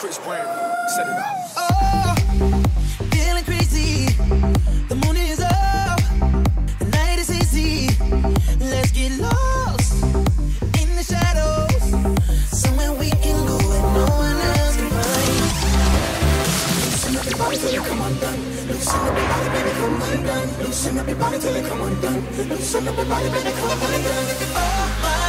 Chris Brown, set it off. Oh, feeling crazy. The moon is up, the night is easy. Let's get lost in the shadows, somewhere we can go and no one else can find. Loosen up your body till you come undone. Loosen up your body, baby, come undone. Loosen up your body till you come undone. Loosen up your body, baby, come undone. Oh my.